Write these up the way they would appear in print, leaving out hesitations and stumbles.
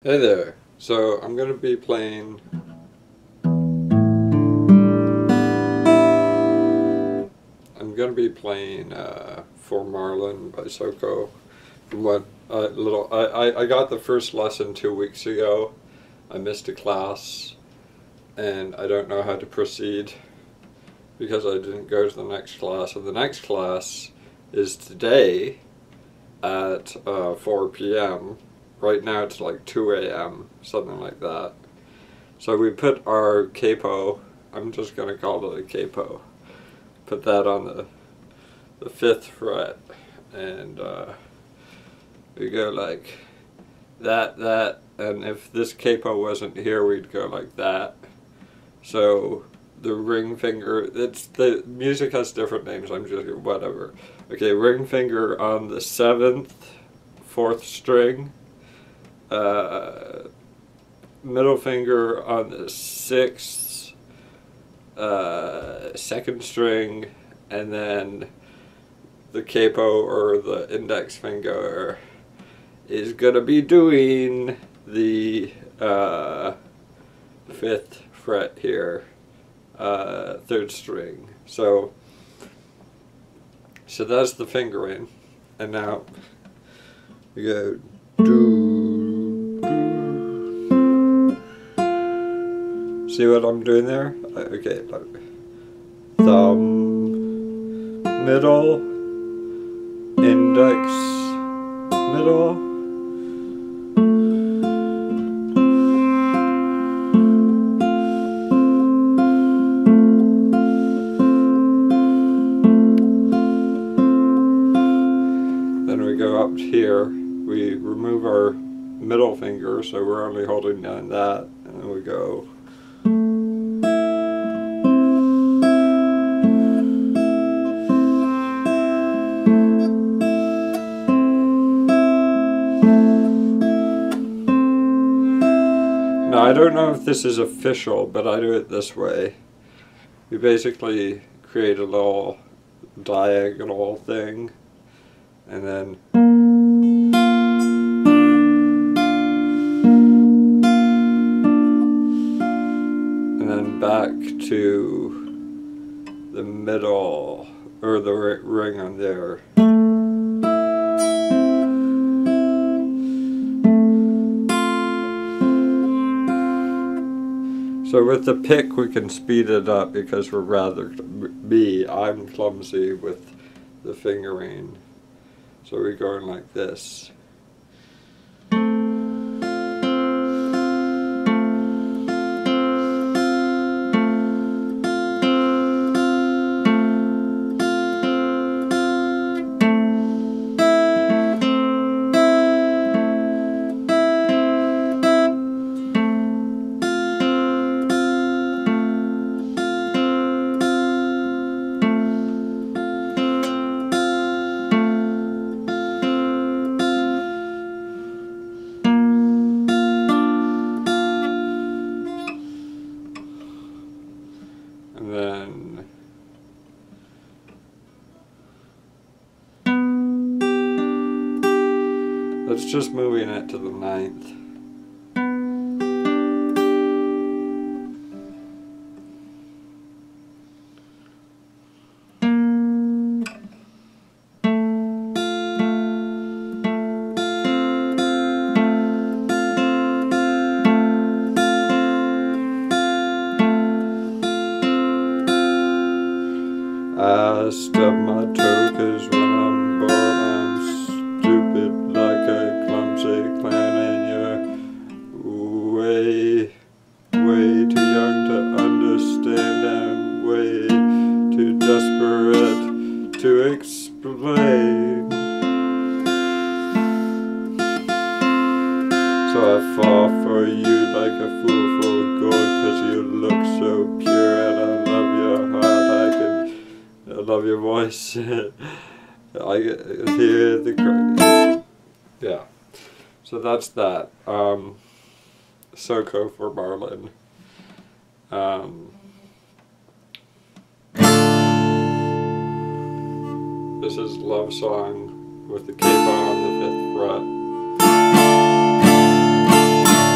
Hey there. So I'm going to be playing For Marlin by Soko. From what I got the first lesson 2 weeks ago. I missed a class and I don't know how to proceed because I didn't go to the next class, and the next class is today at 4 p.m. Right now it's like 2 a.m., something like that. So we put our capo, I'm just going to call it a capo, put that on the 5th fret, and we go like that, and if this capo wasn't here we'd go like that. So the ring finger, the music has different names, I'm just, whatever. Okay, ring finger on the 7th, 4th string, middle finger on the 6th, 2nd string, and then the capo or the index finger is gonna be doing the 5th fret here, 3rd string. So that's the fingering, and now we go do. See what I'm doing there? Okay, thumb, middle, index, middle. Then we go up here, we remove our middle finger, so we're only holding down that, and then we go. Now I don't know if this is official, but I do it this way. You basically create a little diagonal thing, and then back to the middle, or the ring on there. So with the pick we can speed it up because I'm clumsy with the fingering. So we're going like this. And then that's just moving it to the 9th. I stub my toe 'cause when I'm bored I'm stupid like a clumsy clown, and you're way too young to understand and way too desperate to explain. So I fall for you like a fool for gold 'cause you look so pure, and I love your heart. I love your voice. I hear the yeah. So that's that. Soko for Marlin. This is Love Song with the capo on the 5th fret.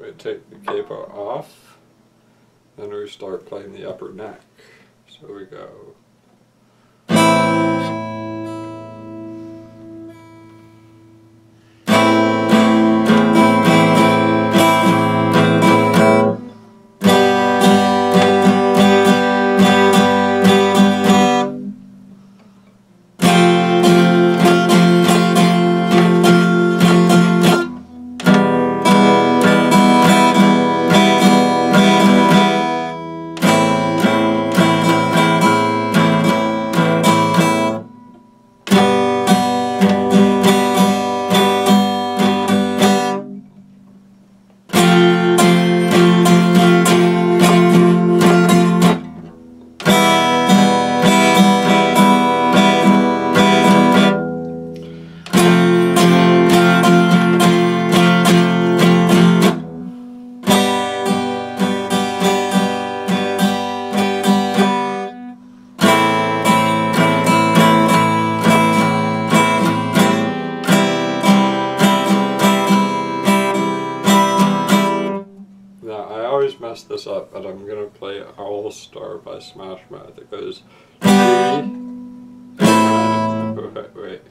I take the capo off, then we start playing the upper neck. So we go. Mess this up, but I'm gonna play All Star by Smash Mouth. It goes G, wait,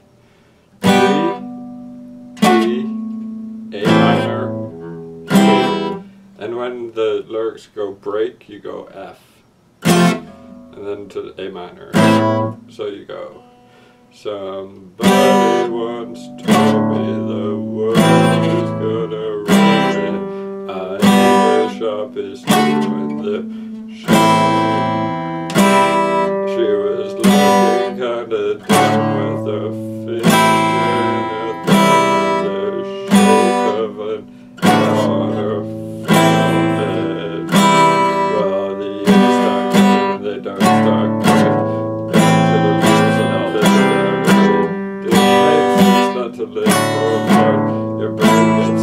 G, A minor, and when the lyrics go break, you go F, and then to A minor. So you go. Somebody once told me the world is gonna ruin it. Shop is doing the shop. She was looking kinda down with her finger in her thumb, the shape of an on her forehead. Well, the years start coming, they don't start coming. Back to the rules and all this and everything. It makes sense not to live for fun. Your brain gets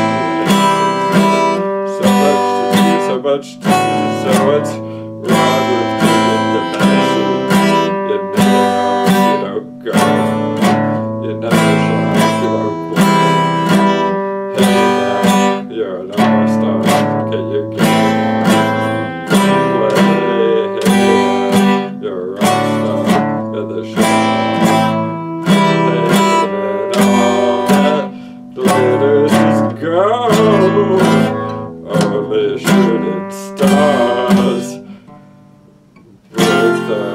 so much to see, so what's wrong with taking the medicine? You never know, you don't go. You never shop, you don't play. Hey now, you're an all-star, get your game. Play, hey now, you're a rockstar, get the show. And all that glitters is gold. Only shooting stars with the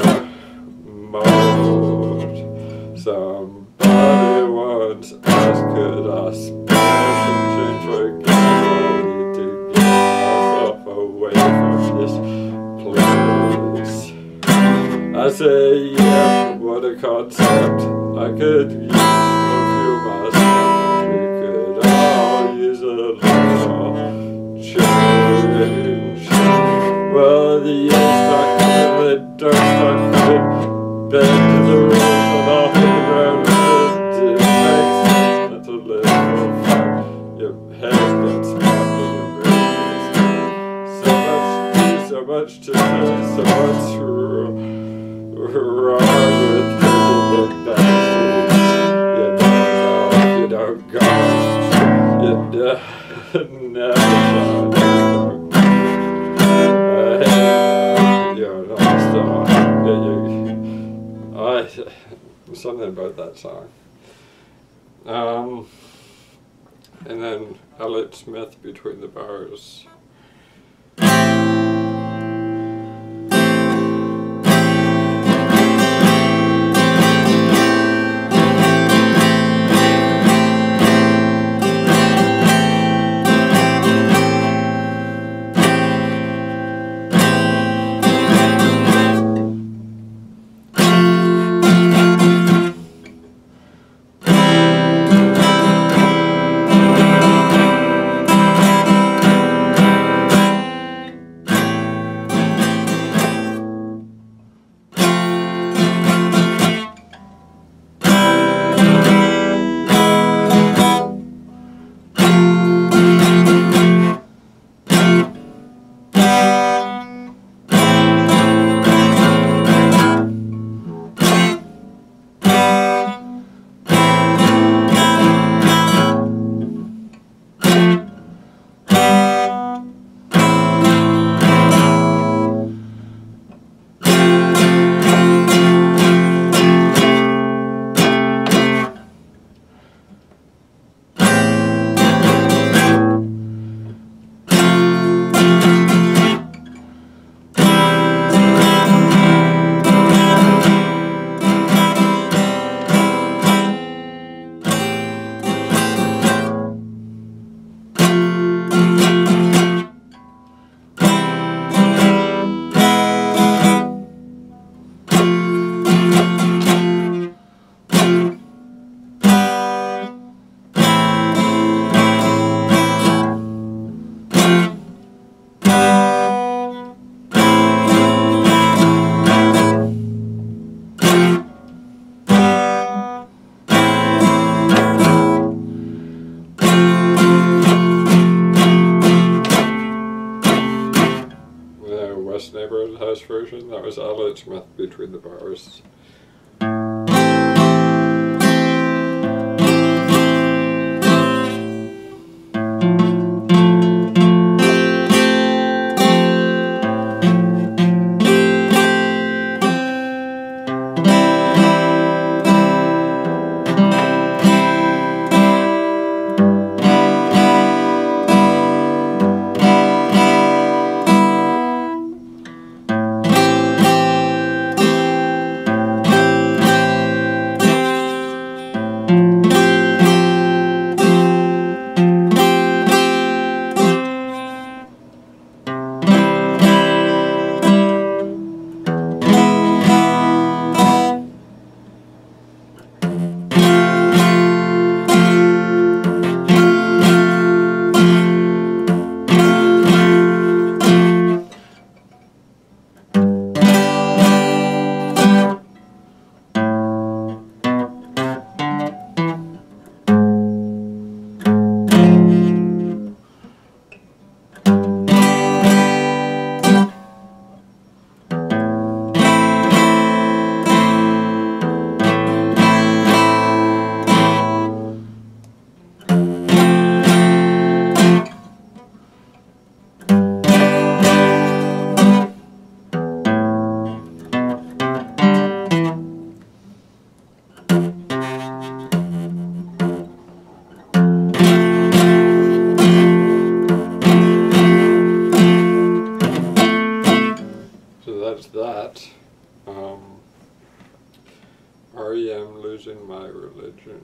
mold. Somebody once asked, could I spare some change for gas money to get myself away from this place? I say, yeah, what a concept. I could use a few myself. We could all use a little change. Well, the years start coming, they don't start coming. Back to the rules and I'll hit the ground with it. It makes sense not to live for fun. Your head gets smacked and your brain gets so much to do, so much wrong with taking the back streets. You don't go, you never shine. You're an all-star. Something about that song. And then Elliott Smith, Between the Bars. house version. That was Elliott Smith, Between the Bars. That REM, Losing My Religion.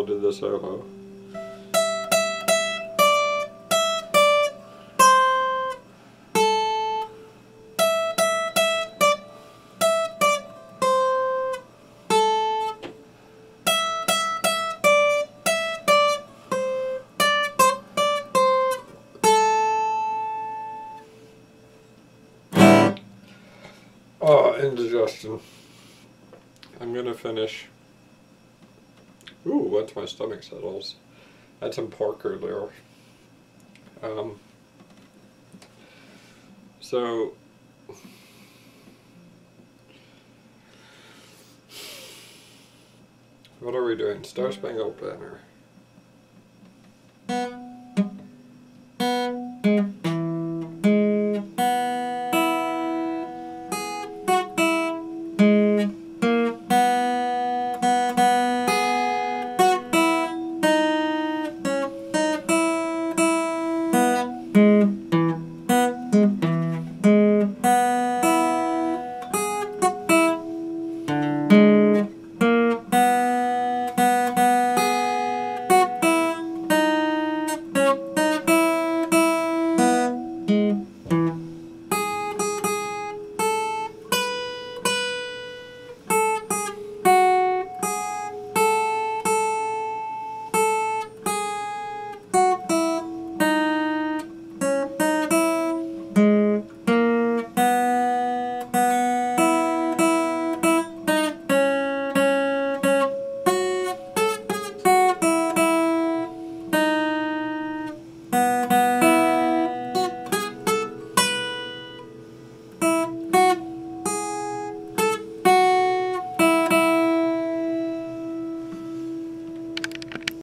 do the solo. Oh, indigestion. I'm gonna finish. Ooh, once my stomach settles. I had some pork earlier. So what are we doing? Star Spangled Banner.